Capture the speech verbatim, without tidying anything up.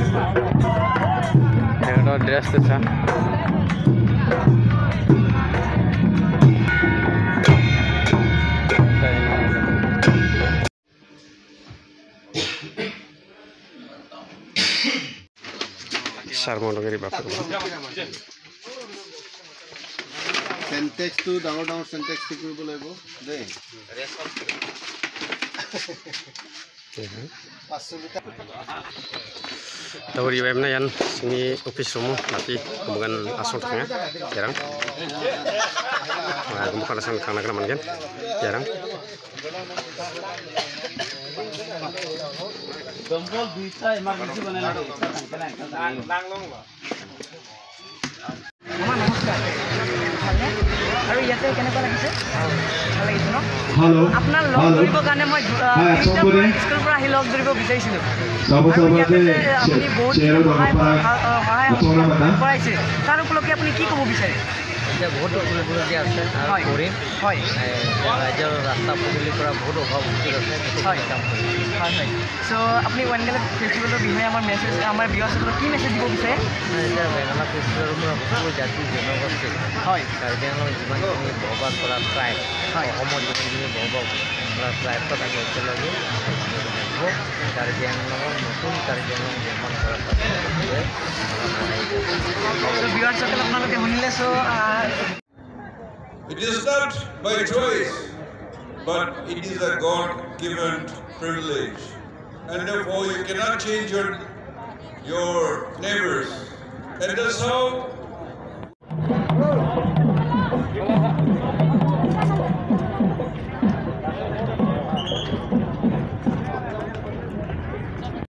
Ada dress tu sah. Sarmo lagi di bawah. Syntax tu, download down syntax tu kau boleh bo, deh. Tahu di webnya yang sini office room nanti bukan asal tengah jarang. Nah, bukan asal tengah nak kan jarang. Dompol bisa emergency bana lagi. Mama namaskar. আৰু ইয়াতে কেনেকুৱা লাগিছে ভাল লাগিছে ন hello আপোনাৰ লগ ধৰিব কাৰণে মই স্কুলৰ পৰা আহি লগ ধৰিব বিচাৰিছিলোঁ আপুনি বহুত কৰাইছে তাৰ উপলক্ষে আপুনি কি ক'ব বিচাৰে এতিয়া বহুত কৰিবলগীয়া আছে আৰু কৰিম হয় ৰাজ্যৰ ৰাস্তা পদূলিৰ পৰা বহুত অভাৱ আছে হয় কাম কৰিম হয় হয় চ' আপুনি ৱানগেলা ফেষ্টিভেলৰ বিষয়ে আমাৰ মেছেজ আমাৰ ভিউৱাৰ্ছসকলক কি মেছেজ দিব বিচাৰে এতিয়া বেঙেনা ফেষ্টিভেলৰ পৰা সকলো জাতি জনগোষ্ঠী হয় কাৰ্বি আংলং যিমানখিনি বসবাস কৰা ট্ৰাইব হয় অসমৰ যিমানখিনি বসবাস কৰা ট্ৰাইবত আমি একেলগে কাৰ্বি আংলঙৰ নতুন কাৰ্বি আংলং নিৰ্মাণ কৰাৰ ভিউৱাৰ্ছসকল আপোনালোকে শুনিলে চ' It is not by choice, but it is a God-given privilege. And therefore you cannot change your, your neighbors. And that's how